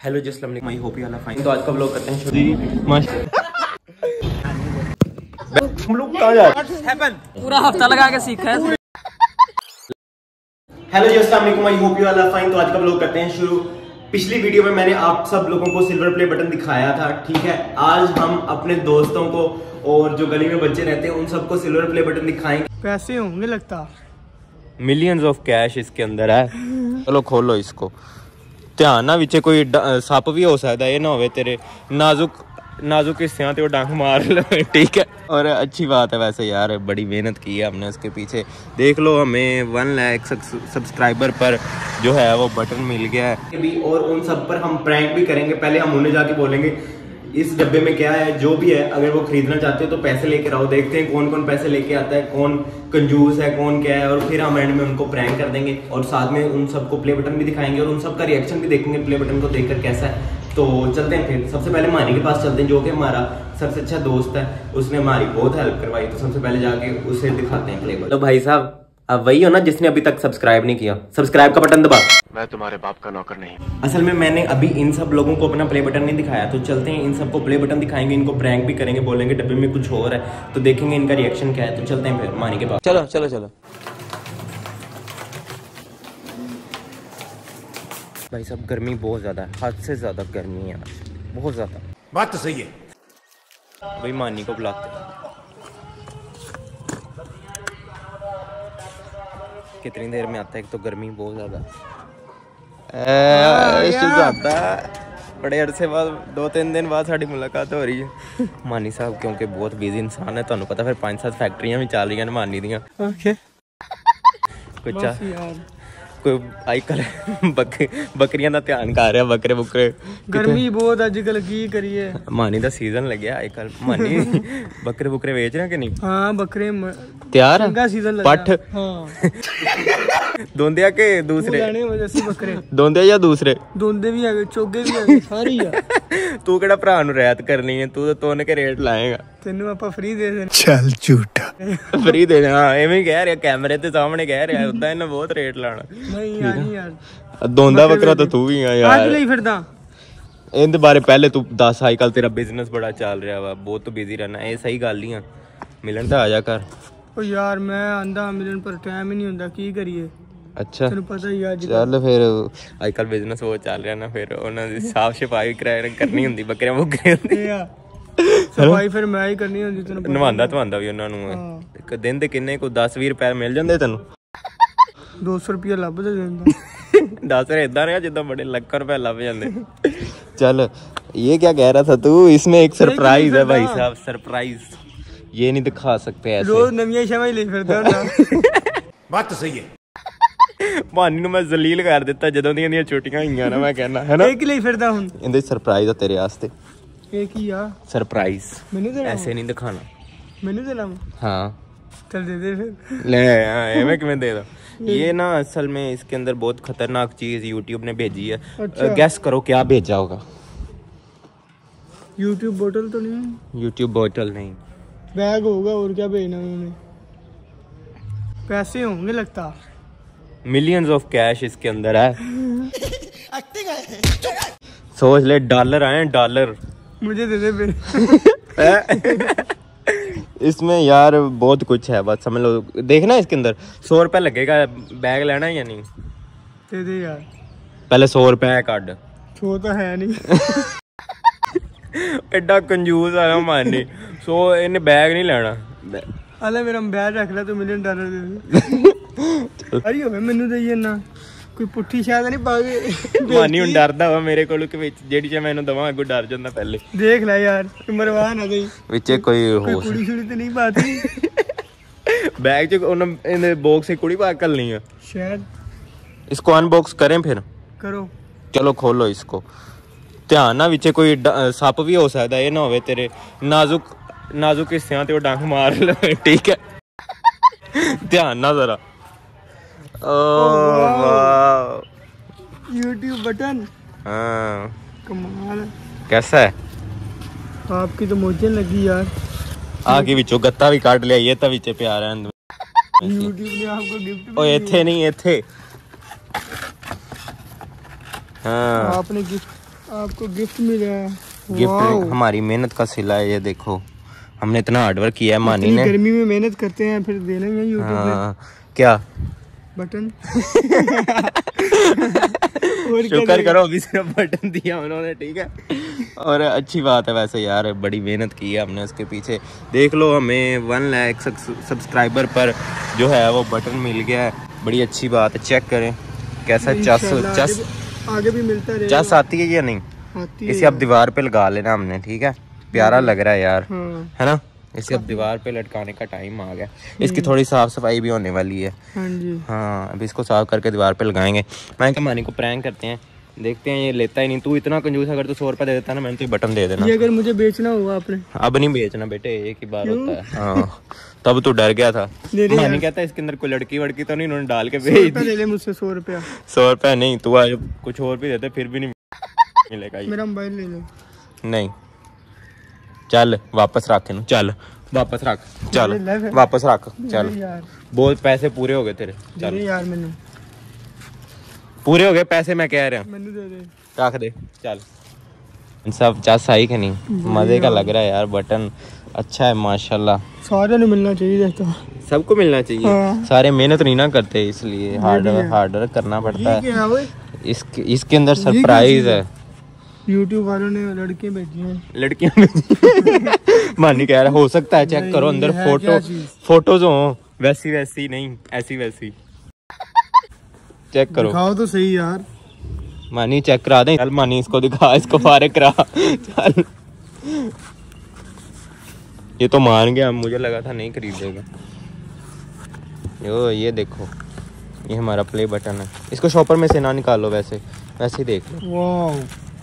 Hello जी, अस्सलाम वालेकुम, I hope you are fine. तो आज का व्लॉग करते हैं शुरू। हम लोग कहाँ जा रहे हैं? पूरा हफ्ता लगा के सीखा है। हेलो जी, अस्सलाम वालेकुम, I hope you are fine. तो आज का व्लॉग करते हैं शुरू। पिछली वीडियो में मैंने आप सब लोगों को सिल्वर प्ले बटन दिखाया था, ठीक है। आज हम अपने दोस्तों को और जो गली में बच्चे रहते हैं उन सबको सिल्वर प्ले बटन दिखाएंगे। पैसे होंगे लगता, मिलियंस ऑफ कैश इसके अंदर है। चलो खोलो इसको, ध्यान ना विचे कोई सप भी हो सकता है, ये ना हो तेरे नाजुक हिस्से ते डंक मार लो, ठीक है। और अच्छी बात है वैसे यार, बड़ी मेहनत की है हमने उसके पीछे। देख लो, हमें 1 लाख सब्सक्राइबर पर जो है वो बटन मिल गया है भी, और उन सब पर हम प्रैंक भी करेंगे। पहले हम उन्हें जाके बोलेंगे इस डब्बे में क्या है, जो भी है, अगर वो खरीदना चाहते हो तो पैसे लेकर आओ। देखते हैं कौन कौन पैसे लेके आता है, कौन कंजूस है, कौन क्या है, और फिर हम एंड में उनको प्रैंक कर देंगे और साथ में उन सबको प्ले बटन भी दिखाएंगे और उन सबका रिएक्शन भी देखेंगे प्ले बटन को देखकर कैसा है। तो चलते हैं फिर। सबसे पहले मानी के पास चलते हैं, जो कि हमारा सबसे अच्छा दोस्त है। उसने हमारी बहुत हेल्प करवाई, तो सबसे पहले जाके उसे दिखाते हैं प्ले बटन। तो भाई साहब, अब वही हो ना जिसने अभी तक सब्सक्राइब नहीं किया, सब्सक्राइब का बटन दबा। मैं तुम्हारे बाप का नौकर नहीं। असल में मैंने अभी इन सब लोगों को अपना प्ले बटन नहीं दिखाया, तो चलते हैं इन सबको प्ले बटन दिखाएंगे, इनको प्रैंक भी करेंगे, बोलेंगे डब्बे में कुछ और है, तो देखेंगे इनका रिएक्शन क्या है। तो चलते हैं फिर मानी के पास। चलो चलो चलो भाई साहब, गर्मी बहुत ज्यादा है, हद से ज्यादा गर्मी है आज, बहुत ज्यादा। बात तो सही है। भाई मानी को बुलाते हैं, कितनी देर में आता है, एक तो गर्मी बहुत ज्यादा। बड़े अरसे बाद 2-3 दिन बाद साड़ी मुलाकात हो रही है मानी साहब, क्योंकि बहुत बिजी इंसान है, ਤੁਹਾਨੂੰ पता। फिर 5-7 फैक्ट्रियां भी चल रही हैं मानी दियां। ओके कुछ कोई आजकल बकरियां का ध्यान कर रहा, बकरे बुकरे। गर्मी बहुत अजकल की करिए, मानी का सीजन लगे आजकल। मानी बकरे बुकरे बेच रहे कि नहीं? हाँ बकरे तैयार सीजन लगा। पठ हाँ दोंदिया के दूसरे बकरे दोंदे या दूसरे दोंदे भी आ गए, चोगे भी आ गए, सारी आ। तू केड़ा भरा नु रियायत करनी है, तू तो तोन के रेट लाएगा। तेनू आपा फ्री दे देना। चल झूठा फ्री दे देना, हाँ एवें कह रहा, कैमरे ते सामने कह रहा, उदा इन्हें बहुत रेट लाना। नहीं यार दोंदा बकरा तो तू भी है यार। आज नहीं फिरदा इनके बारे पहले तू दस, आजकल तेरा बिजनेस बड़ा चल रहा वा, बहुत तो बिजी रहना, ये सही गल ही है। मिलन तो आ जा कर। ओ यार मैं आंदा मिलन पर टाइम ही नहीं हुंदा, की करिए। अच्छा तेनू पता ही आज चल फिर, आजकल बिजनेस वो चल रहा ना, फिर उन्हां दी साफ सफाई करनी हुंदी, बकरियां बुकरियां दी सफाई फिर मैं ही करनी हुंदी। तेनू नवांदा धवांदा भी उन्हां नू एक दिन दे किन्ने को 10-20 रुपए मिल जांदे तैनू। 200 रुपया लभ दे देंदा। 10 रहे इदा रहा जिदा बड़े लाख रुपए लभ जाते। चल ये क्या कह रहा था तू? इसमें एक सरप्राइज है भाई साहब, सरप्राइज ये नहीं दिखा सकते ऐसे। रोज नवी शमा ही ले फिरदा ना। बात तो सही है। मानी नु मैं जलील कर दिता जदों दी छुट्टियां होईयां ना, मैं कहना है ना। एक ले फिरदा हुन, इंदे सरप्राइज है तेरे वास्ते। एक ही आ सरप्राइज, मैनू देना, ऐसे नहीं दिखाना। मैनू देना। हाँ चल दे दे फिर। ले एवें किवें दे दो। ये ना असल में इसके अंदर बहुत खतरनाक चीज यूट्यूब ने भेजी है। अच्छा। गैस करो क्या भेजा होगा? यूट्यूब बोतल तो नहीं? यूट्यूब बोतल नहीं, बैग होगा, और क्या भेजना उन्होंने? पैसे होंगे लगता, मिलियंस ऑफ कैश इसके अंदर है। सोच ले, डॉलर आए, डॉलर। मुझे दे दे फिर। इसमें यार बहुत कुछ है, बस समझ लो। देखना इसके अंदर 100 रुपए लगेगा। बैग लेना है या नहीं? दे दे यार, पहले 100 रुपए काट। छो तो है नहीं। एडा कंजूस आ मानी। सो इन्हें बैग नहीं लेना। अले मेरा बैग रख ला, तो $1 मिलियन दे दे। अरे होवे मैनू दईए ना, कोई पुट्ठी शायद नहीं पा गए। मानी हुन डरदा वा मेरे कोल कि विच जेडी चे मैं इन्हू दवां अगू डर जांदा पहले। देख ले यार, मरवा ना दई विचे कोई होश कुड़ी छुड़ी तो नहीं पाती। बैग च उन इन बॉक्स से कुड़ी पा कर नहीं है शायद। इसको अनबॉक्स करें फिर? करो। चलो खोलो इसको, ध्यान ना विचे कोई सप भी हो सकता है, ये ना हो तेरे नाजुक हिस्से ते डंक मार लो, ठीक है। ध्यान ना जरा। यूट्यूब बटन, हाँ कमाल। कैसा है? आपकी तो मोजे लगी यार। आगे विचो गत्ता भी काट लिया, ये तो विचे प्यार है। यूट्यूब ने आपको गिफ्ट ओ इथे नहीं, इथे। हाँ आपने गिफ्ट आपको गिफ्ट मिला है। गिफ्ट हमारी मेहनत का सिला है, ये देखो हमने इतना हार्डवर्क किया है मानी ने। गर्मी में मेहनत करते हैं फिर देना ही है यूट्यूब पे। क्या बटन शुक्र करो अभी सिर्फ बटन दिया उन्होंने, ठीक है। और अच्छी बात है वैसे यार, बड़ी मेहनत की है हमने उसके पीछे। देख लो हमें 1 लाख सब्सक्राइबर पर जो है वो बटन मिल गया है, बड़ी अच्छी बात है। चेक करें कैसा चस आगे भी मिलता रहेगा। चस आती है या नहीं आती इसे अब दीवार पे लगा लेना हमने, ठीक है। प्यारा लग रहा है यार, है ना। इसे अब दीवार पे लटकाने का टाइम आ गया। इसकी थोड़ी साफ सफाई भी होने वाली है। हाँ जी, हाँ अभी इसको साफ करके दीवार पे लगाएंगे। मैं क्या मानी को प्रैंक करते हैं, देखते हैं ये लेता ही नहीं। तू इतना कंजूस, अगर तू 100 रुपये दे देता ना मैंने तो बटन दे देना। ये अगर मुझे बेचना हुआ आपने। अब नहीं बेचना बेटे, एक ही बार होता है। हाँ तब तू डर गया था। मानी कहता है इसके अंदर कोई लड़की वड़की तो नहीं इन्होंने डाल के भेज दी। ले ले मुझसे 100 रुपया। 100 रुपया नहीं, तू आज कुछ और भी देते फिर भी नहीं मिलेगा। मेरा मोबाइल ले लो। नहीं चल वापस रख इन्हू, चल वापस रख, चल वापस रख, चल बोल पैसे पूरे हो गए तेरे। चल यार मैंने पूरे हो गए पैसे, मैं कह रहा हूँ मैंने दे दे, रख दे। चल सब चस आई कि नहीं, मजे का लग रहा है यार। बटन अच्छा है माशाल्लाह। सारे ने मिलना चाहिए तो। सबको मिलना चाहिए। हाँ। सारे मेहनत नहीं ना करते इसलिए हार्ड करना पड़ता है। इसके अंदर सरप्राइज है। यूट्यूब वालों ने लड़कियां भेजी हैं। लड़कियां भेजी मानी कह रहा हो सकता है, चेक करो अंदर फोटोज हो, वैसी नहीं ऐसी वैसी। चेक करो, दिखाओ तो सही यार। मानी चेक करा दे। चल मानी इसको दिखा, इसको फारिग करा। चल ये तो मान गया, मुझे लगा था नहीं खरीदेगा। यो ये देखो, ये हमारा प्ले बटन है। इसको शॉपर में से ना निकालो, वैसे ही देख लो। Wow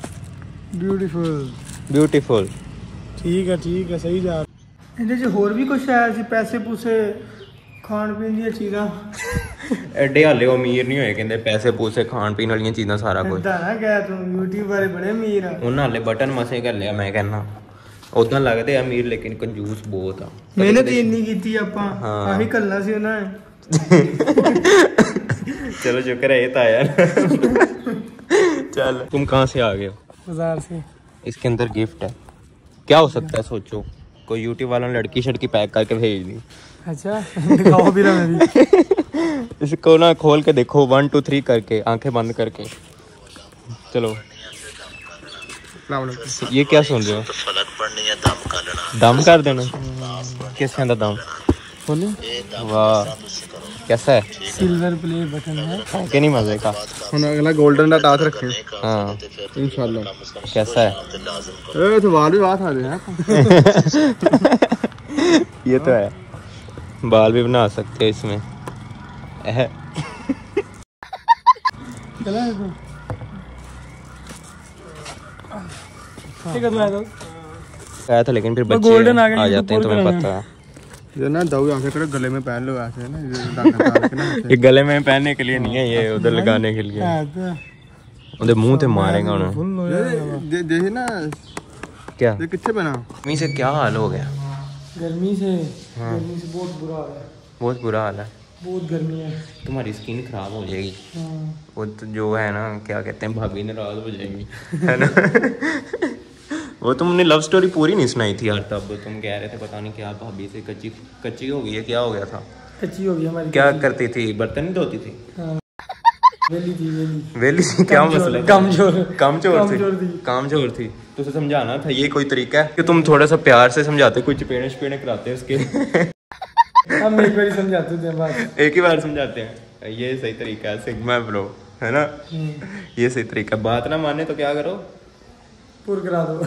beautiful. ठीक है सही जा। ਇਹਦੇ ਚ ਹੋਰ ਵੀ ਕੁਝ ਆਇਆ ਸੀ, ਪੈਸੇ ਪੂਸੇ ਖਾਣ ਪੀਣ ਦੀਆਂ ਚੀਜ਼ਾਂ। ਐਡੇ ਹਾਲੇ ਅਮੀਰ ਨਹੀਂ ਹੋਏ, ਕਹਿੰਦੇ ਪੈਸੇ ਪੂਸੇ ਖਾਣ ਪੀਣ ਵਾਲੀਆਂ ਚੀਜ਼ਾਂ ਸਾਰਾ ਕੁਝ। ਇਦਾਂ ਨਾ ਕਹਿ ਤੂੰ, YouTube ਵਾਲੇ ਬੜੇ ਅਮੀਰ ਆ। ਉਹਨਾਂ ਹਾਲੇ ਬਟਨ ਮਸੇ ਕਰ ਲਿਆ, ਮੈਂ ਕਹਿੰਦਾ ਉਦਾਂ ਲੱਗਦੇ ਅਮੀਰ ਲੇਕਿਨ ਕੰਜੂਸ ਬਹੁਤ ਆ। ਮਿਹਨਤ ਇੰਨੀ ਕੀਤੀ ਆਪਾਂ, ਆਹੀ ਕੱਲਾ ਸੀ ਉਹਨਾਂ ਨੇ। चलो शुक्र है ये था यार। चल तुम कहाँ से आ गए हो? बाजार से। इसके अंदर गिफ्ट है, क्या हो सकता है सोचो। कोई यूट्यूब वालों ने लड़की शड़की पैक करके भेज दी। अच्छा दिखाओ भी ना मेरी। इसको ना खोल के देखो 1 2 3 करके, आंखें बंद करके। चलो ये क्या सुन रहे हो? दम कर देना। किस का दम? वाह कैसा है? सिल्वर प्ले बटन है कि नहीं मजे का। अगला गोल्डन का टाच रखे। हाँ इंशाल्लाह। कैसा है? तो बाल भी बात आ रहे हैं। ये तो है, बाल भी बना सकते हैं इसमें। चला है तो ठीक है। मैं तो आया था लेकिन फिर बच्चे गोल्डन आ जाते हैं, तुम्हें पता है। ये ना दो आंखें तेरे गले में पहन लो ऐसे ना, ये ये गले में पहनने के लिए नहीं है, ये उधर लगाने के लिए। उधर मुंह ते मारेगा उन्हें। देखिए ना क्या ये कितने बना। गर्मी से क्या हाल हो गया? गर्मी से बहुत बुरा हाल है। बहुत बुरा हाल है, बहुत गर्मी है। तुम्हारी स्किन खराब हो जाएगी। वो तो जो है ना, क्या कहते हैं, भाभी नाराज हो जाएंगी, है ना। वो तुमने लव स्टोरी पूरी नहीं सुनाई थी यार, तब तुम कह रहे थे पता नहीं क्या भाभी से कच्ची हो गई है, क्या हो गया था? कच्ची हो गई हमारी। क्या करती थी? बर्तन नहीं धोती थी? वेली थी। क्या मसला? कामचोर थी। तो उसे समझाना था, ये कोई तरीका है कि तुम थोड़ा सा प्यार से समझाते, कोई चपेड़े कराते उसके। हम एक बार समझाते थे, एक ही बार समझाते हैं। ये सही तरीका है सिग्मा ब्रो, है ना। ये सही तरीका। बात ना माने तो क्या करो, पुर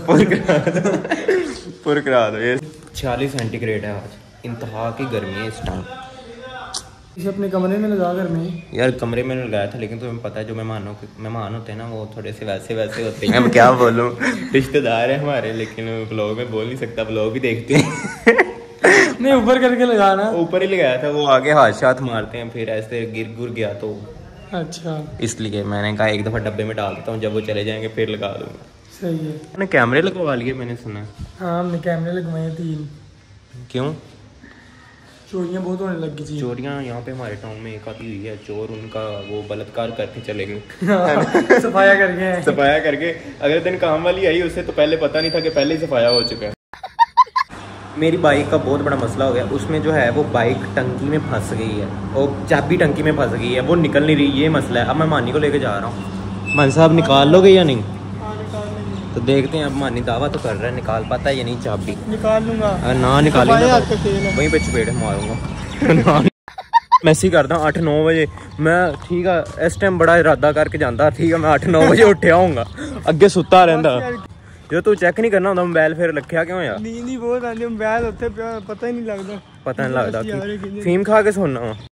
करा दो। ये 46 सेंटीग्रेड है आज, इंतहा की गर्मी है इस टाइम। इसे अपने कमरे में लगा कर में यार कमरे में लगाया था, लेकिन तुम्हें पता है जो मेहमान होते हैं ना, वो थोड़े से वैसे होते हैं। मैं क्या बोलूं, रिश्तेदार है हमारे, लेकिन व्लॉग में बोल नहीं सकता, व्लॉग भी देखते हैं। नहीं ऊपर करके लगाना, ऊपर ही लगाया था। वो आगे हाथ मारते हैं, फिर ऐसे गिर गुर गया तो अच्छा, इसलिए मैंने कहा एक दफा डब्बे में डाल देता हूँ, जब वो चले जाएंगे फिर लगा दूंगा। सही है। मैंने कैमरे लगवा लिए, मैंने सुना। हाँ हमने कैमरे लगवाए 3। क्यों? चोरियां बहुत होने लगी थी। चोरियां यहाँ पे हमारे टाउन में एक आधी हुई है, चोर उनका वो बलात्कार करके चले गए। सफाया करके सफाया करके अगले दिन काम वाली आई, उससे तो पहले पता नहीं था कि पहले ही सफाया हो चुका है। मेरी बाइक का बहुत बड़ा मसला हो गया, उसमें जो है वो बाइक टंकी में फंस गई है, और चाबी टंकी में फंस गई है, वो निकल नहीं रही, ये मसला है। अब मैं मानी को लेके जा रहा हूँ। मान साहब निकाल लोगे या नहीं? तो देखते हैं, अब मानी दावा तो कर रहा है, निकाल पाता है या नहीं चाबी। निकाल लूंगा, अगर ना निकालेगा तो वहीं पे चपेट मारूंगा। मैसी करता हूँ 8-9 बजे मैं, ठीक है इस टाइम बड़ा इरादा करके जाता, ठीक है मैं 8-9 बजे उठिया होऊंगा, अगे सुता रहता। जो तू चेक नहीं करना होता मोबाइल, फिर रखिया क्यों यार? नींद ही बहुत आती, मोबाइल उत्थे पिया पता ही नहीं लगता। पता नहीं लगता फीम खा के सोना वा।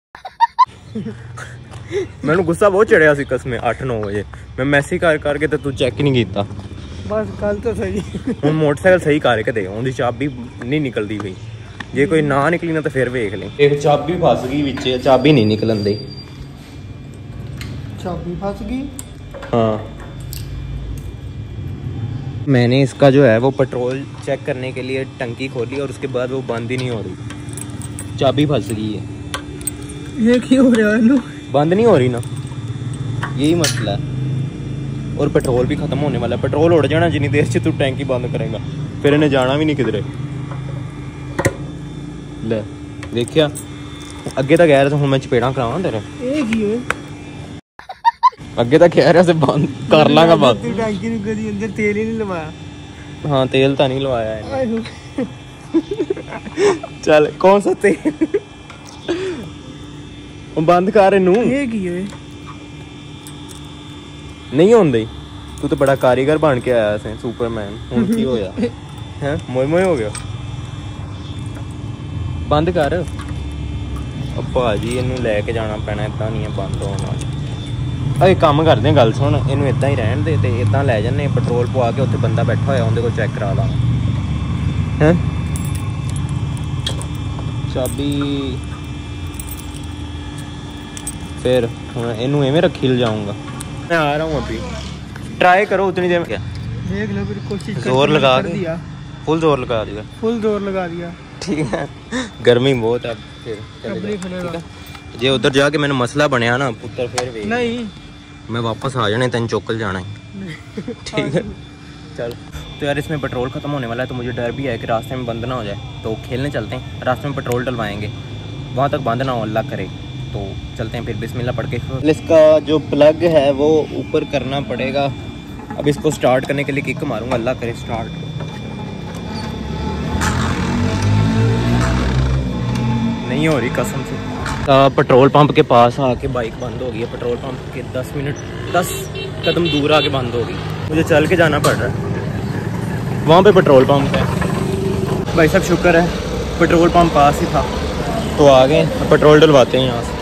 मैंने गुस्सा बहुत चढ़िया सी कसम 8-9 बजे मैं मैसी कर करके, तो तू चेक ही नहीं किया। बस कल तो सही हूँ मोटरसाइकिल सही करके दे, उनकी चाबी नहीं निकलती भाई, जे कोई ना निकली ना तो फिर वेख ले। एक चाबी फस गई विच, चाबी नहीं निकलन दी। चाबी फंस गई। हाँ मैंने इसका जो है वो पेट्रोल चेक करने के लिए टंकी खोली, और उसके बाद वो बंद ही नहीं हो रही, चाबी फंस गई है। ये क्यों हो रहा है? बंद नहीं हो रही ना, यही मसला है। और पेट्रोल भी खत्म होने वाला है, पेट्रोल उड़ जाना जितनी देर से तू टैंकी बंद करेगा, फिर इन्हें जाना भी नहीं किधरे। ले देखिया अगे तो कह रहे थे, हूँ मैं चपेड़ा करावा तेरे, अगे तो कह रहे बंद कर लांगा बंद। टैंकी में कभी अंदर तेल ही नहीं लवाया। हाँ तेल तो नहीं लवाया है। चल कौन सा तेल? बंद कर इनू। नहीं होंदे, तू तो बड़ा कारीगर बन के आया से, सुपरमैन। हुण की होया है? मोए मोए हो गया। बंद कर। अब भाजी इनू लेके जाना पैना, इदां नहीं है बंद होना। अरे काम करते हैं, गल सुन, इनू इदां ही रहन दे, ते इदां लै जन्ने, पेट्रोल पवा के उत्थे बंदा बैठा होया उहदे कोल चेक करा लांगे हैं। चाबी फिर हुण इनू एवें रखी ले जाऊंगा। मैं आ रहा हूँ अभी, ट्राई करो उतनी देर में। क्या देख लो फिर कोशिश, जोर लगा दिया, फुल जोर लगा दिया, फुल जोर लगा दिया। ठीक है गर्मी बहुत है, फिर ठीक है। जे उधर जाके मैंने मसला बनया ना पुत्र, फिर भी नहीं मैं वापस आ जाने, तेन चौकल जाना है। ठीक है चल। तो यार इसमें पेट्रोल खत्म होने वाला है, तो मुझे डर भी है कि रास्ते में बंद ना हो जाए, तो खेलने चलते हैं। रास्ते में पेट्रोल डलवाएंगे, वहाँ तक बंद ना हो, अल्लाह करे। तो चलते हैं फिर, बिस्मिल्लाह पढ़ के। इसका जो प्लग है वो ऊपर करना पड़ेगा। अब इसको स्टार्ट करने के लिए किक मारूंगा, अल्लाह करे स्टार्ट। नहीं हो रही कसम से। पेट्रोल पंप के पास आके बाइक बंद हो गई है, पेट्रोल पंप के 10 कदम दूर आके बंद हो गई, मुझे चल के जाना पड़ रहा है। वहाँ पे पेट्रोल पंप है भाई साहब, शुक्र है पेट्रोल पंप पास ही था, तो आ गए। पेट्रोल डलवाते हैं यहाँ से।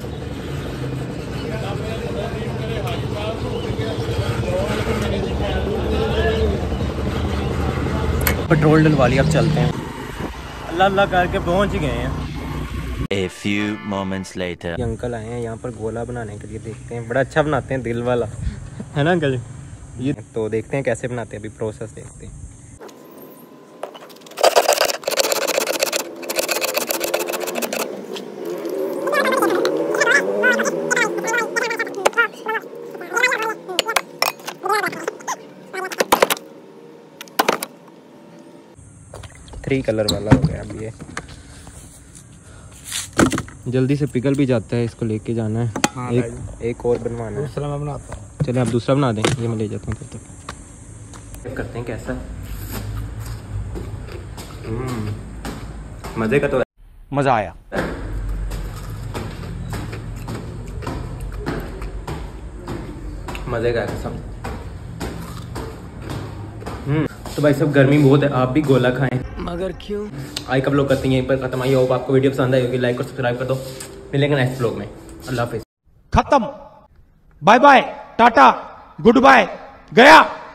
पेट्रोल डलवा लिया, अब चलते हैं। अल्लाह अल्लाह करके पहुँच गए हैं। A few moments later. ये अंकल आए हैं यहाँ पर गोला बनाने के लिए, देखते हैं, बड़ा अच्छा बनाते हैं दिल वाला, है ना अंकल? ये तो देखते हैं कैसे बनाते हैं, अभी प्रोसेस देखते हैं। थ्री कलर वाला हो गया अब ये, जल्दी से पिघल भी जाता है, इसको लेके जाना है। हाँ, एक और बनवाना है। दूसरा मैं बनाता हूँ। चलिए आप दूसरा बना दें, ये मैं ले जाता हूँ तब तक। करते हैं कैसा, मजे का तो है। मजा आया। मजे का है कसम। तो भाई सब गर्मी बहुत है, आप भी गोला खाएं। मगर क्यों? आई कब लोग करती हैं, यहीं पर खत्म। आई होप आपको वीडियो पसंद आई होगी, लाइक और सब्सक्राइब कर दो। मिलेंगे नेक्स्ट व्लॉग में, अल्लाह हाफिज़। खत्म, bye bye, tata, goodbye, गया।